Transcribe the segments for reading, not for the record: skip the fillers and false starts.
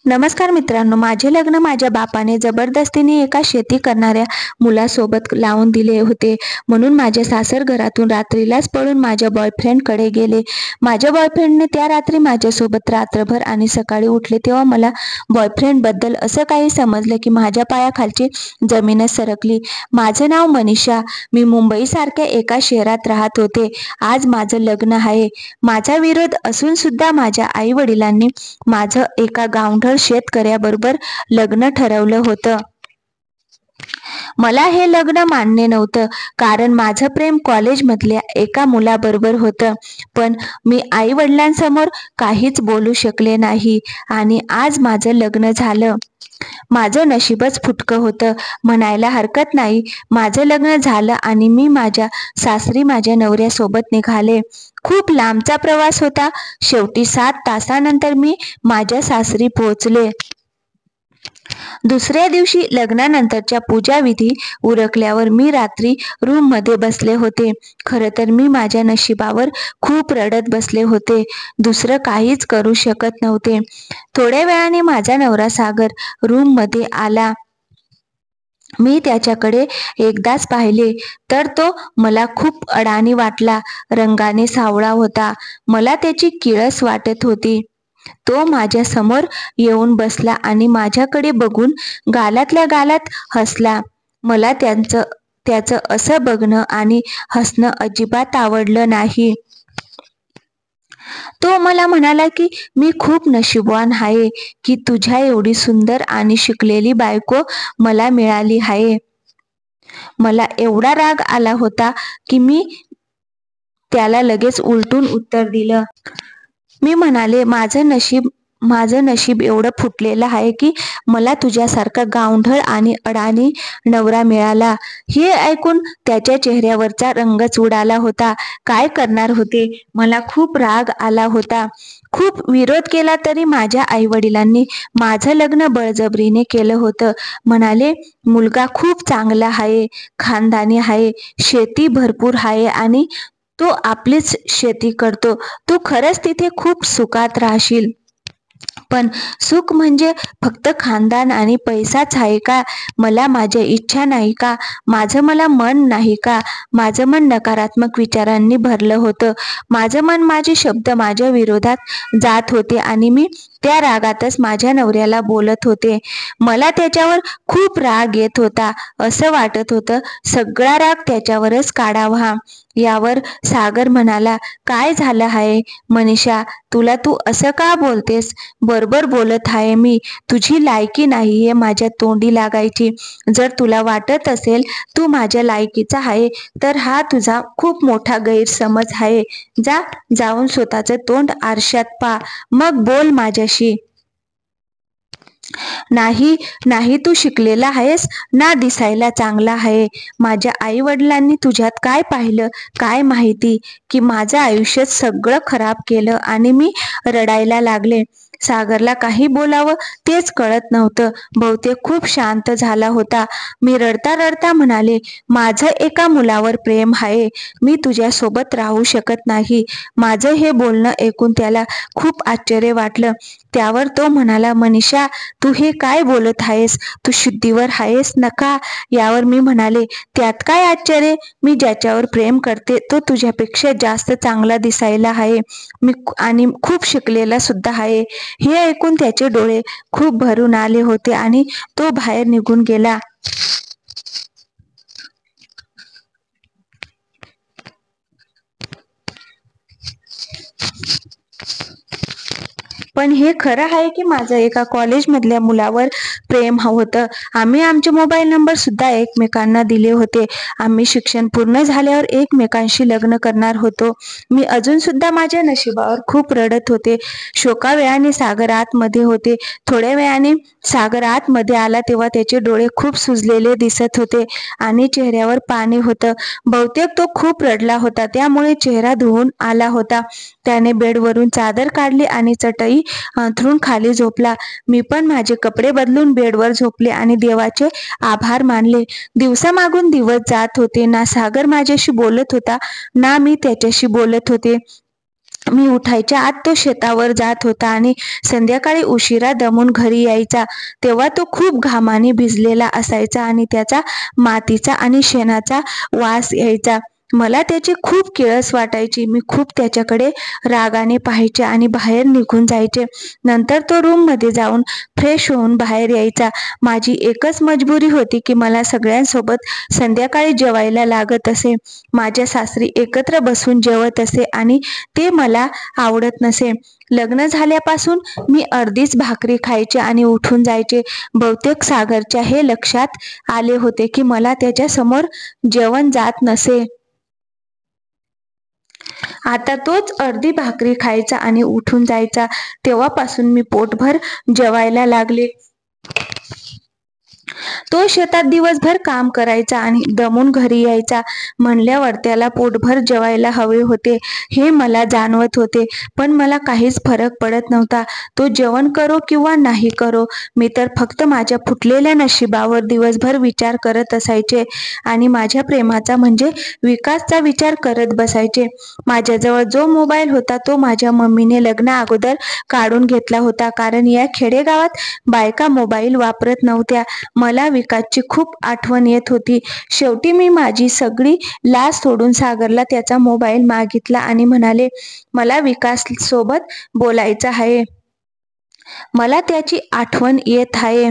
नमस्कार मित्रांनो, माझे लग्न माझ्या बापाने जबरदस्तीने एका शेती करणाऱ्या मुलासोबत लावून दिले होते. म्हणून माझ्या सासर घरातून रात्रीलाच पळून माझ्या बॉयफ्रेंडकडे गेले. माझ्या बॉयफ्रेंडने त्या रात्री माझ्यासोबत रात्रभर आणि सकाळी उठले तेव्हा मला बॉयफ्रेंडबद्दल असं काही समजलं की माझ्या पायाखालची जमीनच सरकली. माझं नाव मनीषा. मी मुंबईसारख्या एका शहरात राहत होते. आज माझं लग्न आहे. माझा विरोध असून सुद्धा माझ्या आई वडिलांनी माझं एका गावढळ शेतकऱ्याबरोबर लग्न ठरवलं होतं. मला हे लग्न मान्य नव्हतं, कारण माझं प्रेम कॉलेजमधल्या एका मुलाबरोबर होतं. पण मी आई वडिलांसमोर काहीच बोलू शकले नाही आणि आज माझं लग्न झालं. माझं नशीबच फुटकं होतं म्हणायला हरकत नाही. माझं लग्न झालं आणि मी माझ्या सासरी माझ्या नवऱ्यासोबत निघाले. खूप लांबचा प्रवास होता. शेवटी 7 तासानंतर मी माझ्या सासरी पोहोचले. दुसऱ्या दिवशी लग्नानंतरच्या पूजाविधी उरकल्यावर मी रात्री रूममध्ये बसले होते. खरं तर मी माझ्या नशिबावर खूप रडत बसले होते. दुसरं काहीच करू शकत नव्हते. थोड्या वेळाने माझा नवरा सागर रूममध्ये आला. मी त्याच्याकडे एकदाच पाहिले तर तो मला खूप अडाणी वाटला. रंगाने सावळा होता. मला त्याची किळस वाटत होती. तो माझ्या समोर येऊन बसला आणि माझ्याकडे बघून गालातल्या गालात हसला. मला त्याचं असं बघणं आणि हसणं अजिबात आवडलं नाही. तो मला म्हणाला की मी खूप नशीबवान आहे की तुझ्या एवढी सुंदर आणि शिकलेली बायको मला मिळाली आहे. मला एवढा राग आला होता की मी त्याला लगेच उलटून उत्तर दिलं. मी म्हणाले, माझं नशीब एवढं फुटलेलं आहे की मला तुझ्यासारखा गावढळ आणि अडाणी नवरा मिळाला. हे ऐकून त्याच्या चेहऱ्यावरचा रंगच उडाला होता. काय करणार होते? मला खूप राग आला होता. खूप विरोध केला तरी माझ्या आई वडिलांनी माझं लग्न बळजबरीने केलं होतं. म्हणाले, मुलगा खूप चांगला आहे, खानदानी आहे, शेती भरपूर आहे आणि तो आपलीच शेती करतो. तू खरंच तिथे खूप सुखात राहशील. पण सुख म्हणजे फक्त खानदान आणि पैसाच आहे का? मला माझ्या इच्छा नाही का? मला मन नाही का? माझं मन नकारात्मक विचारांनी भरलं होतं. माझं मन, माझे शब्द माझ्या विरोधात जात होते आणि मी त्या रागातच माझ्या नवऱ्याला बोलत होते. मला त्याच्यावर खूप राग येत होता. असं वाटत होतं सगळा राग त्याच्यावरच काढावा. यावर सागर म्हणाला, काय झालं आहे मनीषा? तू असं का बोलतेस? बरोबर बोलत आहे मी. तुझी लायकी नाहीये माझ्या तोंडी लागायची. जर तुला वाटत असेल तू माझ्या लायकीचा आहे तर हा तुझा खूप मोठा गैरसमज आहे. जाऊन स्वतःचं तोंड आरशात पहा, मग बोल माझ्याशी. नाही, तू शिकलेला आहेस ना, दिसायला चांगला आहे. माझ्या आई वडिलांनी तुझ्यात काय पाहिलं काय माहिती की माझं आयुष्य सगळं खराब केलं आणि मी रडायला लागले. सागरला काही बोलावं तेच कळत नव्हतं. बहुतेक खूप शांत झाला होता. मी रडता रडता म्हणाले, माझं एका मुलावर प्रेम आहे. मी तुझ्यासोबत राहू शकत नाही. माझं हे बोलणं ऐकून त्याला खूप आश्चर्य वाटलं. त्यावर तो म्हणाला, मनीषा, तू हे काय बोलत आहेस? तू शुद्धीवर आहेस नका? यावर मी म्हणाले, त्यात काय आश्चर्य? मी ज्याच्यावर प्रेम करते तो तुझ्यापेक्षा जास्त चांगला दिसायला आहे. आणि खूप शिकलेला सुद्धा आहे. हे ऐकून त्याचे डोळे खूप भरून आले होते आणि तो बाहेर निघून गेला. पण हे खरं आहे की माझं एका कॉलेजमधल्या मुलावर प्रेम होतं. आम्ही आमचे मोबाईल नंबर सुद्धा एकमेकांना दिले होते. आम्ही शिक्षण पूर्ण झाल्यावर एकमेकांशी लग्न करणार होतो. मी अजून सुद्धा माझ्या नशिबावर खूप रडत होते. शोकावेळाने सागर आतमध्ये होते. थोड्या वेळाने सागर आतमध्ये आला तेव्हा त्याचे डोळे खूप सुजलेले दिसत होते आणि चेहऱ्यावर पाणी होतं. बहुतेक तो खूप रडला होता, त्यामुळे चेहरा धुवून आला होता. त्याने बेडवरून चादर काढली आणि चटई अंथरून खाली झोपला. मी पण माझे कपडे बदलून बेडवर झोपले आणि देवाचे आभार मानले. दिवसामागून दिवस जात होते. ना सागर माझ्याशी बोलत होता ना मी त्याच्याशी बोलत होते. मी उठायच्या आत तो शेतावर जात होता आणि संध्याकाळी उशिरा दमून घरी यायचा. तेव्हा तो खूप घामाने भिजलेला असायचा आणि त्याचा मातीचा आणि शेणाचा वास यायचा. मला त्याची खूप किळस वाटायची. मी खूप त्याच्याकडे रागाने पाहायचे आणि बाहेर निघून जायचे. नंतर तो रूममध्ये जाऊन फ्रेश होऊन बाहेर यायचा. माझी एकच मजबुरी होती की मला सगळ्यांसोबत संध्याकाळी जेवायला लागत असे. माझ्या सासरी एकत्र बसून जेवत असे आणि ते मला आवडत नसे. लग्न झाल्यापासून मी अर्धीच भाकरी खायचे आणि उठून जायचे. बहुतेक सागरच्या हे लक्षात आले होते की मला त्याच्या समोर जेवण जात नसे. आता तोच अर्धी भाकरी खायचा आणि उठून जायचा. तेव्हापासून मी पोटभर जेवायला लागले. तो शेतात दिवसभर काम करायचा आणि दमून घरी यायचा म्हणल्यावर त्याला पोटभर जेवायला हवे होते हे मला जाणवत होते. पण मला काहीच फरक पडत नव्हता. तो जेवण करो किंवा नाही करो, मी तर फक्त माझ्या फुटलेल्या नशिबावर दिवसभर विचार करत असायचे आणि माझ्या प्रेमाचा म्हणजे विकासचा विचार करत बसायचे. माझ्याजवळ जो मोबाईल होता तो माझ्या मम्मीने लग्ना अगोदर काढून घेतला होता, कारण या खेडेगावात बायका मोबाईल वापरत नव्हत्या. मला विकासची खूप आठवण येत होती. शेवटी मी माझी सगळी लाज सोडून सागरला त्याचा मोबाईल मागितला आणि म्हणाले, मला विकास सोबत बोलायचं आहे. मला त्याची आठवण येत आहे.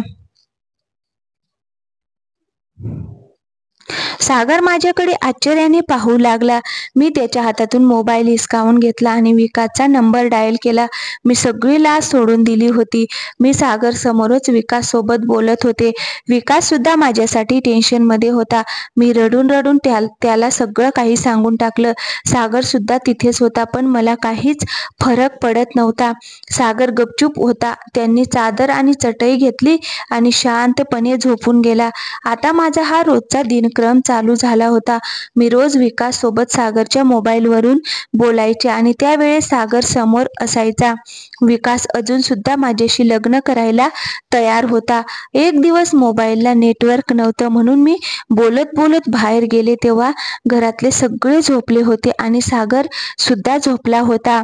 सागर माझ्याकडे आश्चर्याने पाहू लागला. मी त्याच्या हातातून मोबाईल हिसकावून घेतला आणि विकासचा नंबर डायल केला. मी सगळी लाज सोडून दिली होती. मी सागर समोरच विकास सोबत बोलत होते. विकास सुद्धा माझ्यासाठी टेन्शनमध्ये होता. मी रडून रडून त्याला सगळं काही सांगून टाकलं. सागर सुद्धा तिथेच होता, पण मला काहीच फरक पडत नव्हता. सागर गपचूप होता. त्यांनी चादर आणि चटई घेतली आणि शांतपणे झोपून गेला. आता माझा हा रोजचा दिनक्रम चालू झाला होता. मी रोज विकास सोबत सागरच्या मोबाईलवरून बोलायचे आणि त्यावेळेस सागर समोर असायचा. विकास अजून सुद्धा माझ्याशी लग्न करायला तयार होता. एक दिवस मोबाईलला नेटवर्क नव्हतं म्हणून मी बोलत बोलत बाहेर गेले तेव्हा घरातले सगळे झोपले होते आणि सागर सुद्धा झोपला होता.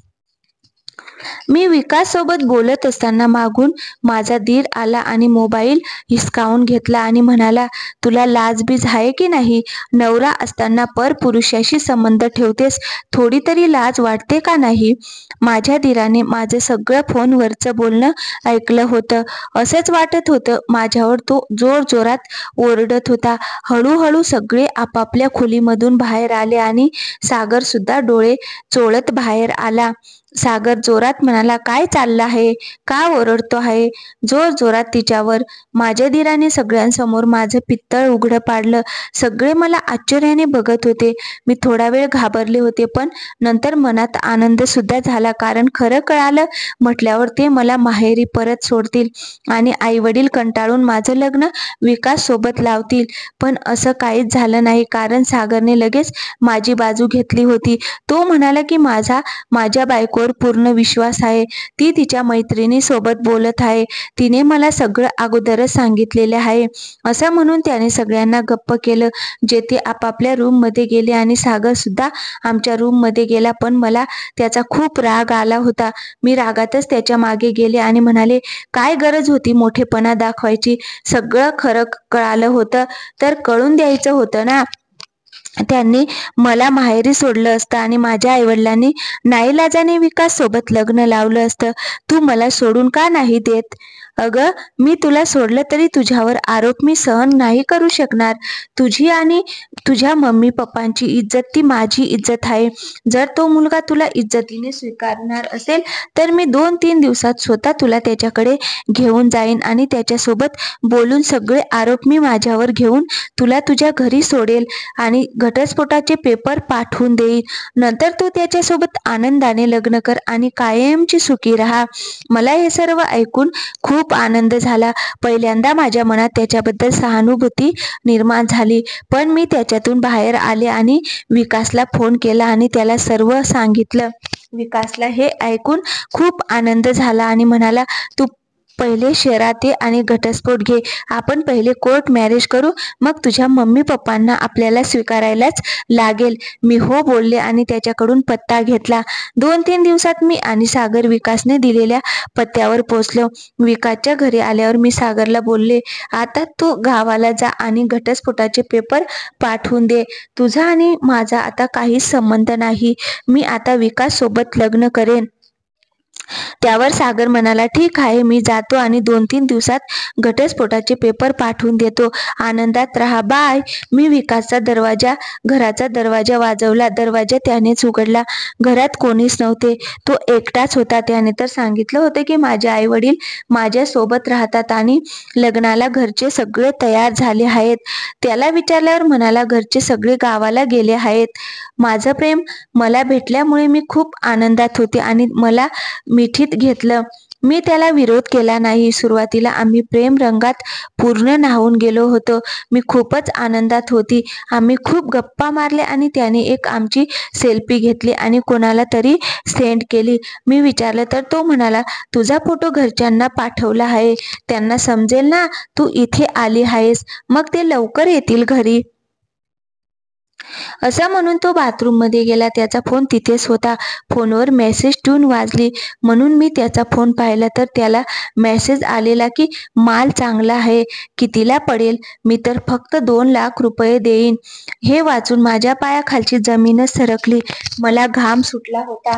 मी विकास सोबत बोलत असताना मागून माझा दीर आला आणि मोबाईल हिसकावून घेतला आणि म्हणाला, तुला लाजबीज आहे की नाही? नवरा असताना परपुरुषाशी संबंध ठेवतेस, थोडी तरी लाज वाटते का नाही? माझ्या दीराने माझं सगळं फोनवरचं बोलणं ऐकलं होतं. असंच वाटत होतं माझ्यावर तो जोर जोरात ओरडत होता. हळूहळू सगळे आपापल्या खोलीमधून बाहेर आले आणि सागर सुद्धा डोळे चोळत बाहेर आला. सागर जोरात म्हणाला, काय चाललं आहे? का ओरडतो आहे? जोर जोरात तिच्यावर. माझ्या दीराने सगळ्यांसमोर माझं पित्तळ उघडं पाडलं. सगळे मला आश्चर्याने बघत होते. मी थोडा वेळ घाबरले होते, पण नंतर मनात आनंद सुद्धा झाला, कारण खरं कळालं म्हटल्यावर ते मला माहेरी परत सोडतील आणि आई वडील कंटाळून माझं लग्न विकास सोबत लावतील. पण असं काहीच झालं नाही, कारण सागरने लगेच माझी बाजू घेतली होती. तो म्हणाला की माझ्या बायकोवर पूर्ण विश्वास आहे. ती तिच्या मैत्रिणी सोबत बोलत आहे. तिने मला सगळं अगोदरच सांगितलेले आहे. असं म्हणून त्याने सगळ्यांना गप्प केलं. जे ते आपापल्या रूममध्ये गेले आणि सागर सुद्धा आमच्या रूममध्ये गेला. पण मला त्याचा खूप राग आला होता. मी रागातच त्याच्या मागे गेले आणि म्हणाले, काय गरज होती मोठेपणा दाखवायची? सगळं खरं कळालं होतं तर कळून द्यायचं होतं ना. त्यांनी मला माहेरी सोडलं असतं आणि माझ्या आईवडिलांनी नाईलाजाने विकास सोबत लग्न लावलं असतं. तू मला सोडून का नाही देत? अगं, मी तुला सोडलं तरी तुझ्यावर आरोप मी सहन नाही करू शकणार. तुझी आणि तुझ्या मम्मी पप्पांची इज्जत ती माझी इज्जत आहे. जर तो मुलगा तुला इज्जतीने स्वीकारणार असेल तर मी 2-3 दिवसात स्वतः तुला त्याच्याकडे घेऊन जाईन आणि त्याच्यासोबत बोलून सगळे आरोप मी माझ्यावर घेऊन तुला तुझ्या घरी सोडेल आणि घटस्फोटाचे पेपर पाठवून देईल. नंतर तू त्याच्यासोबत आनंदाने लग्न कर आणि कायमची सुखी राहा. मला हे सर्व ऐकून खूप आनंद झाला. पहिल्यांदा माझ्या मनात त्याच्याबद्दल सहानुभूती निर्माण झाली. पण मी त्याच्यातून बाहेर आले आणि विकासला फोन केला आणि त्याला सर्व सांगितलं. विकासला हे ऐकून खूप आनंद झाला आणि म्हणाला, तू पहिले शहरात ये आणि घटस्फोट घे. आपण पहिले कोर्ट मॅरेज करू, मग तुझ्या मम्मी पप्पांना आपल्याला स्वीकारायलाच लागेल. मी हो बोलले आणि त्याच्याकडून पत्ता घेतला. 2-3 दिवसात मी आणि सागर विकासने दिलेल्या पत्त्यावर पोहोचलो. विकासच्या घरी आल्यावर मी सागरला बोलले, आता तू गावाला जा आणि घटस्फोटाचे पेपर पाठवून दे. तुझा आणि माझा आता काहीच संबंध नाही. मी आता विकास सोबत लग्न करेन. त्यावर सागर म्हणाला, ठीक आहे, मी जातो आणि 2-3 दिवसात घटस्फोटाचे पेपर पाठवून देतो. आनंदात राहा, बाय. मी विकासचा घराचा दरवाजा वाजवला. दरवाजा त्यानेच उघडला. घरात कोणीच नव्हते. तो एकटाच होता. त्याने तर सांगितलं होतं की माझे आई वडील माझ्या सोबत राहतात आणि लग्नाला घरचे सगळे तयार झाले आहेत. त्याला विचारल्यावर म्हणाला, घरचे सगळे गावाला गेले आहेत. माझं प्रेम मला भेटल्यामुळे मी खूप आनंदात होते आणि मला मिठीत घेतलं. मी त्याला विरोध केला नाही. सुरुवातीला आम्ही प्रेम रंगात पूर्ण न्हाऊन गेलो होतो. मी खूपच आनंदात होती. आम्ही खूप गप्पा मारल्या आणि त्याने एक आमची सेल्फी घेतली आणि कोणाला तरी सेंड केली. मी विचारलं तर तो म्हणाला, तुझा फोटो घरच्यांना पाठवला आहे, त्यांना समजेल ना तू इथे आली आहेस, मग ते लवकर येतील घरी. असं म्हणून तो बाथरूममध्ये गेला. त्याचा फोन तिथेच होता. फोनवर मेसेज ट्यून वाजली म्हणून मी त्याचा फोन पाहिला तर त्याला मेसेज आलेला की माल चांगला आहे, कितीला पडेल? मी तर फक्त 2 लाख रुपये देईन. हे वाचून माझ्या पायाखालची जमीनच सरकली. मला घाम सुटला होता.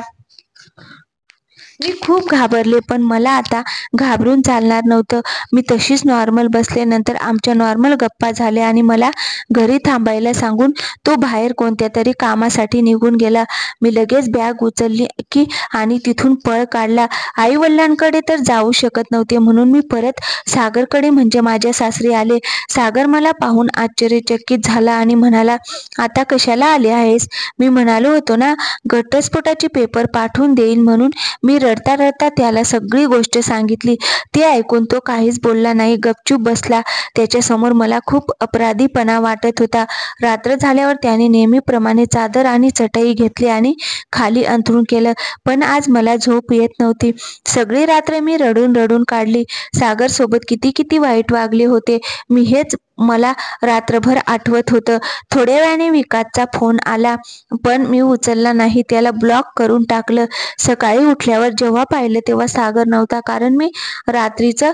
मी खूप घाबरले, पण मला आता घाबरून चालणार नव्हतं. मी तशीच नॉर्मल बसले. नंतर आमच्या नॉर्मल गप्पा झाल्या आणि मला घरी थांबायला सांगून तो बाहेर कोणत्या तरी कामासाठी निघून गेला. मी लगेच बॅग उचलली की आणि तिथून पळ काढला. आई वडिलांकडे तर जाऊ शकत नव्हते म्हणून मी परत सागरकडे म्हणजे माझ्या सासरी आले. सागर मला पाहून आश्चर्यचकित झाला आणि म्हणाला, आता कशाला आले आहेस? मी म्हणालो होतो ना घटस्फोटाचे पेपर पाठवून देईन म्हणून. मी रडता रडता त्याला सगळी गोष्ट सांगितली. ते ऐकून तो काहीच बोलला नाही, गपचूप बसला. त्याच्यासमोर मला खूप अपराधीपणा वाटत होता. रात्र झाल्यावर त्याने नेहमीप्रमाणे चादर आणि चटई घेतली आणि खाली अंथरूण केलं. पण आज मला झोप येत नव्हती. सगळी रात्र मी रडून रडून काढली. सागर सोबत किती किती वाईट वागले होते मी हेच मला रात्रभर आठवत होतं. थोड्या वेळाने विकासचा फोन आला, पण मी उचलला नाही. त्याला ब्लॉक करून टाकलं. सकाळी उठल्यावर जेव्हा पाहिलं तेव्हा सागर नव्हता. कारण मी रात्रीच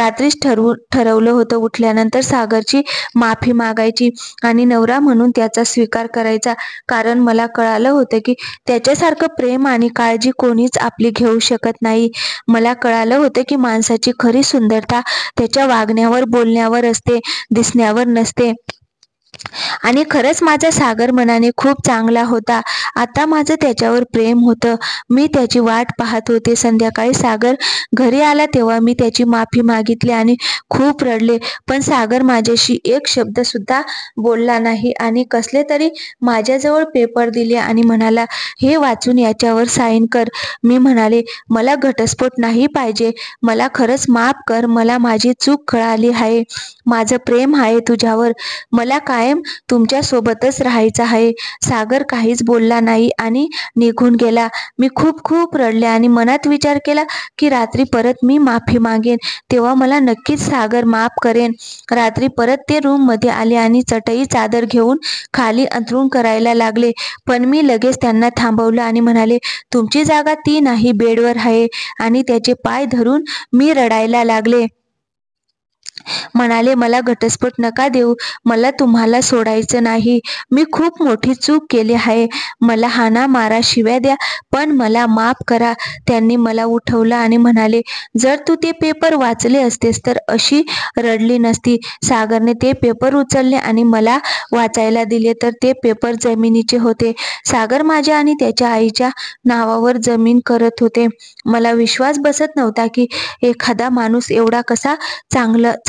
ठरवलं होतं उठल्यानंतर सागरची माफी मागायची आणि नवरा म्हणून त्याचा स्वीकार करायचा. कारण मला कळालं होतं की त्याच्यासारखं प्रेम आणि काळजी कोणीच आपली घेऊ शकत नाही. मला कळालं होतं की माणसाची खरी सुंदरता त्याच्या वागण्यावर, बोलण्यावर असते, दिसण्यावर नसते. आणि खरंच माझा सागर मनाने खूप चांगला होता. आता माझं त्याच्यावर प्रेम होतं. मी त्याची वाट पाहत होते. संध्याकाळी सागर घरी आला तेव्हा मी त्याची माफी मागितली आणि खूप रडले. पण सागर माझ्याशी एक शब्द सुद्धा बोलला नाही आणि कसले तरी माझ्याजवळ पेपर दिले आणि म्हणाला, हे वाचून याच्यावर साईन कर. मी म्हणाले, मला घटस्फोट नाही पाहिजे. मला खरंच माफ कर. मला माझी चूक कळाली आहे. माझं प्रेम आहे तुझ्यावर. मला कायम तुमच्या सोबतच राहायचं आहे. सागर काहीच बोलला नाही आणि निघून गेला. मी खूप खूप रडले आणि मनात विचार केला की रात्री परत मी माफी मागेन तेव्हा मला नक्कीच सागर माफ करेन. रात्री परत ते रूममध्ये आले आणि चटई चादर घेऊन खाली अंथरूण करायला लागले. पण मी लगेच त्यांना थांबवलं आणि म्हणाले, तुमची जागा ती नाही, बेडवर आहे. आणि त्याचे पाय धरून मी रडायला लागले. म्हणाले, मला घटस्फोट नका देऊ. मला तुम्हाला सोडायचं नाही. मी खूप मोठी चूक केली आहे. मला हाना मारा, शिव्या द्या, पण मला माफ करा. त्यांनी मला उठवलं आणि म्हणाले, जर तू ते पेपर वाचले असतेस तर अशी रडली नसती. सागरने ते पेपर उचलले आणि मला वाचायला दिले तर ते पेपर जमिनीचे होते. सागर माझ्या आणि त्याच्या आईच्या नावावर जमीन करत होते. मला विश्वास बसत नव्हता की एखादा माणूस एवढा कसा चांगला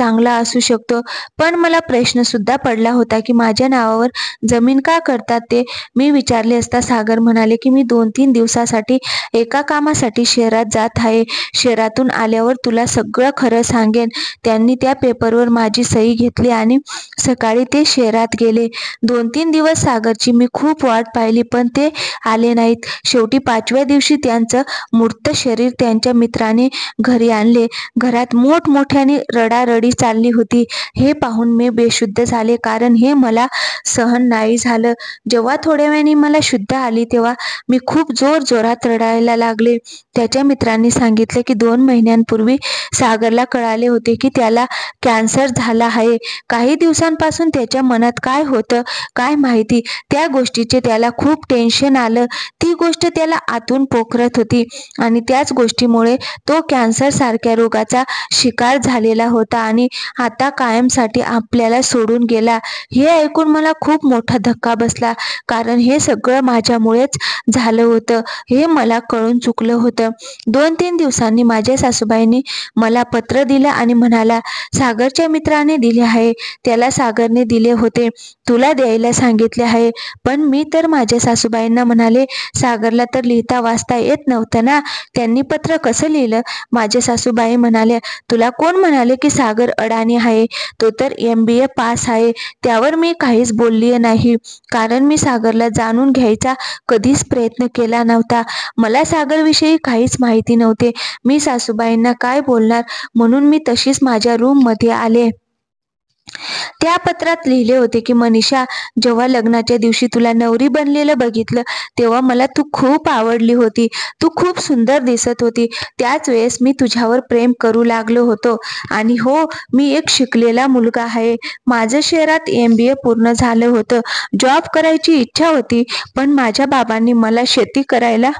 चांगला असू शकतो, पण मला प्रश्न सुद्धा पडला होता की माझ्या नावावर जमीन का करतात ते मी विचारले असता सागर म्हणाले की मी 2-3 दिवसासाठी एका कामासाठी शहरात जात आहे. शहरातून आल्यावर तुला सगळं खरं सांगेन. त्यांनी त्या पेपरवर माझी सही घेतली आणि सकाळी ते शहरात गेले. 2-3 दिवस सागरची मी खूप वाट पाहिली, पण ते आले नाहीत. शेवटी 5व्या दिवशी त्यांचं मूर्त शरीर त्यांच्या मित्राने घरी आणले. घरात मोठमोठ्याने रडारडी चालली होती. हे पाहून मी बेशुद्ध झाले, कारण हे मला सहन नाही झालं. जेव्हा थोड्या वेळाने मला शुद्ध आली तेव्हा मी खूप जोरात रडायला लागले. त्याच्या मित्रांनी सांगितले की 2 महिन्यांपूर्वी सागरला कळाले होते की त्याला कॅन्सर झाला आहे. काही दिवसांपासून त्याच्या मनात काय होतं काय माहिती, त्या गोष्टीचे त्याला खूप टेन्शन आलं. ती गोष्ट त्याला आतून पोखरत होती आणि त्याच गोष्टीमुळे तो कॅन्सर सारख्या रोगाचा शिकार झालेला होता आणि आता कायमसाठी आपल्याला सोडून गेला. हे ऐकून मला खूप मोठा धक्का बसला, कारण हे सगळं माझ्यामुळेच झालं होतं हे मला कळून चुकलं होतं. 2-3 दिवसांनी माझ्या सासूबाईंनी मला पत्र दिलं आणि म्हणाला, सागरच्या मित्राने दिले आहे, त्याला सागरने दिले होते, तुला द्यायला सांगितले आहे. पण मी तर माझ्या सासूबाईंना म्हणाले, सागरला तर लिहिता वाचता येत नव्हतं ना, त्यांनी पत्र कसं लिहिलं? माझ्या सासूबाई म्हणाल्या, तुला कोण म्हणाले की सागर अडाणी आहे? तो तर MBA पास आहे. त्यावर मी काहीच बोलली नाही, कारण मी सागरला जाणून घ्यायचा कधीच प्रयत्न केला नव्हता. मला सागरविषयी काहीच माहिती नव्हते. मी सासूबाईंना काय बोलणार, म्हणून मी तशीच माझ्या रूममध्ये आले. त्या पत्रात लिहिले होते की मनीषा, जेव्हा लग्नाच्या दिवशी तुला नवरी बनलेलं बघितलं तेव्हा मला तू खूप आवडली होती. तू खूप सुंदर दिसत होती. त्याच वेळेस मी तुझ्यावर प्रेम करू लागलो होतो. आणि हो, मी एक शिकलेला मुलगा आहे. माझं शहरात MBA पूर्ण झालं होतं. जॉब करायची इच्छा होती, पण माझ्या बाबांनी मला शेती करायला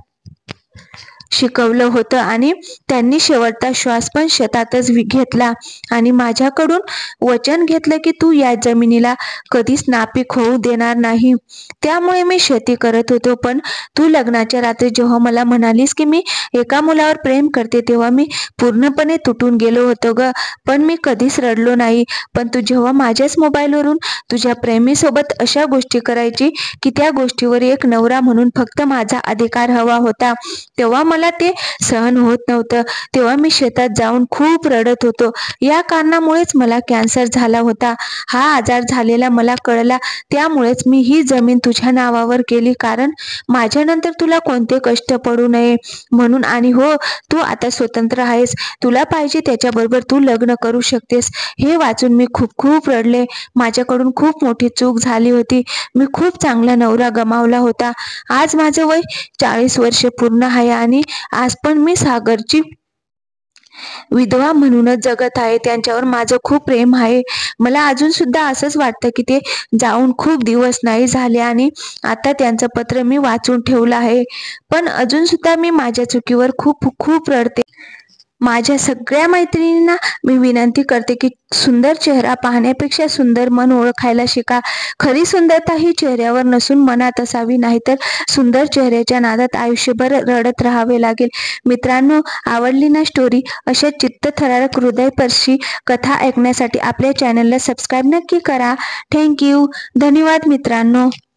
शिकवलं होतं आणि त्यांनी शेवटचा श्वास पण शेतातच घेतला आणि माझ्याकडून वचन घेतलं की तू या जमिनीला कधीच नापीक होऊ देणार नाही. त्यामुळे मी शेती करत होतो. पण तू लग्नाच्या रात्री जेव्हा मला म्हणालीस की मी एका मुलावर प्रेम करते तेव्हा मी पूर्णपणे तुटून गेलो होतो ग. पण मी कधीच रडलो नाही. पण तू जेव्हा माझ्याच मोबाईलवरून तुझ्या प्रेमीसोबत अशा गोष्टी करायची की त्या गोष्टीवर एक नवरा म्हणून फक्त माझा अधिकार हवा होता, तेव्हा मला ते सहन होत नव्हतं. तेव्हा मी शेतात जाऊन खूप रडत होतो. या कारणामुळेच मला कॅन्सर झाला होता. हा आजार झालेला मला कळला, त्यामुळेच मी ही जमीन तुझ्या नावावर केली, कारण माझ्यानंतर तुला कोणते कष्ट पडू नये म्हणून. आणि हो, तू आता स्वतंत्र आहेस. तुला पाहिजे त्याच्याबरोबर तू लग्न करू शकतेस. हे वाचून मी खूप रडले. माझ्याकडून खूप मोठी चूक झाली होती. मी खूप चांगला नवरा गमावला होता. आज माझं वय 40 वर्ष पूर्ण आहे आणि आज पण मी सागरची विधवा म्हणूनच जगत आहे. त्यांच्यावर माझं खूप प्रेम आहे. मला अजून सुद्धा असंच वाटतं की ते जाऊन खूप दिवस नाही झाले आणि आता त्यांचं पत्र मी वाचून ठेवलं आहे. पण अजून सुद्धा मी माझ्या चुकीवर खूप रडते. माझ्या सगळ्या मैत्रिणींना मी विनंती करते की सुंदर चेहरा पाहण्यापेक्षा सुंदर मन ओळखायला शिका. खरी सुंदरता ही चेहऱ्यावर नसून मनात असावी, नाहीतर सुंदर चेहऱ्याच्या नादात आयुष्यभर रडत राहावे लागेल. मित्रांनो, आवडली ना स्टोरी? अशा चित्तथरारक हृदयस्पर्शी कथा ऐकण्यासाठी आपल्या चॅनलला सबस्क्राईब नक्की करा. थँक्यू. धन्यवाद मित्रांनो.